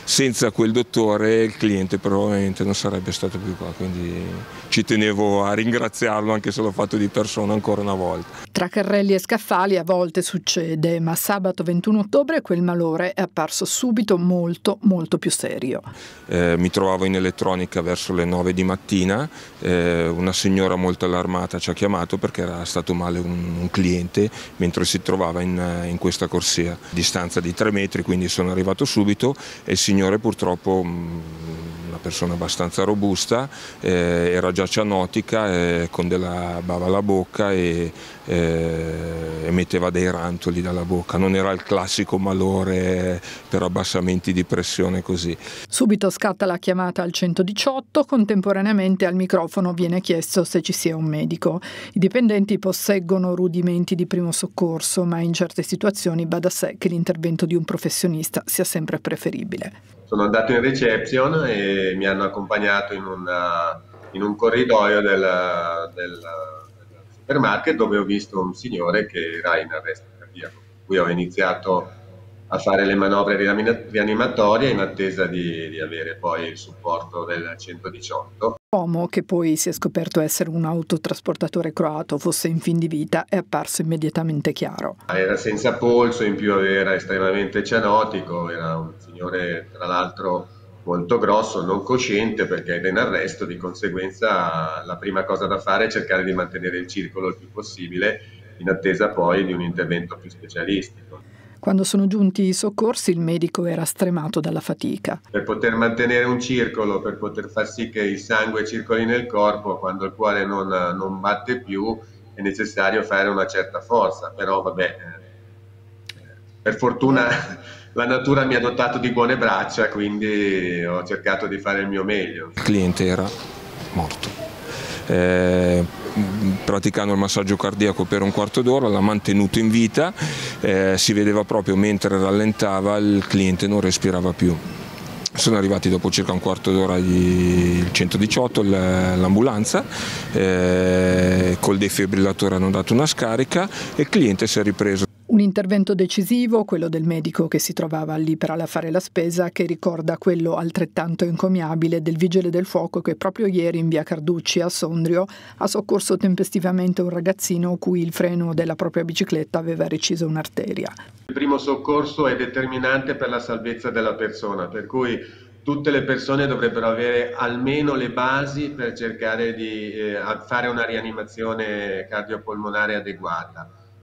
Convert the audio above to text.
senza quel dottore il cliente probabilmente non sarebbe stato più qua, quindi ci tenevo a ringraziarlo anche se l'ho fatto di persona ancora una volta. Tra carrelli e scaffali a volte succede, ma sabato 21 ottobre quel malore è apparso subito molto più serio. Mi trovavo in elettronica verso le 9 di mattina, una signora molto allarmata ci ha chiamato perché era stato male un cliente mentre si trovava in questa corsia, a distanza di 3 metri, quindi sono arrivato subito e il signore purtroppo, una persona abbastanza robusta, era già cianotica, con della bava alla bocca e emetteva dei rantoli dalla bocca, non era il classico malore per abbassamenti di pressione così. Subito scatta la chiamata al 118, contemporaneamente al microfono viene chiesto se ci sia un medico. I dipendenti posseggono rudimenti di primo soccorso, ma in certe situazioni va da sé che l'intervento di un professionista sia sempre preferibile. Sono andato in reception e mi hanno accompagnato in un corridoio del supermarket dove ho visto un signore che era in arresto cardiaco. Qui ho iniziato a fare le manovre rianimatorie in attesa di avere poi il supporto del 118. L'uomo, che poi si è scoperto essere un autotrasportatore croato, fosse in fin di vita, è apparso immediatamente chiaro. Era senza polso, in più era estremamente cianotico, era un signore tra l'altro molto grosso, non cosciente perché era in arresto, di conseguenza la prima cosa da fare è cercare di mantenere il circolo il più possibile in attesa poi di un intervento più specialistico. Quando sono giunti i soccorsi il medico era stremato dalla fatica. Per poter mantenere un circolo, per poter far sì che il sangue circoli nel corpo, quando il cuore non batte più, è necessario fare una certa forza, però vabbè, per fortuna la natura mi ha dotato di buone braccia, quindi ho cercato di fare il mio meglio. Il cliente era morto. Praticando il massaggio cardiaco per un quarto d'ora l'ha mantenuto in vita, si vedeva proprio mentre rallentava il cliente non respirava più. Sono arrivati dopo circa un quarto d'ora il 118, l'ambulanza, col defibrillatore hanno dato una scarica e il cliente si è ripreso. Un intervento decisivo, quello del medico che si trovava lì per fare la spesa, che ricorda quello altrettanto encomiabile del vigile del fuoco che proprio ieri in via Carducci a Sondrio ha soccorso tempestivamente un ragazzino cui il freno della propria bicicletta aveva reciso un'arteria. Il primo soccorso è determinante per la salvezza della persona, per cui tutte le persone dovrebbero avere almeno le basi per cercare di fare una rianimazione cardiopolmonare adeguata.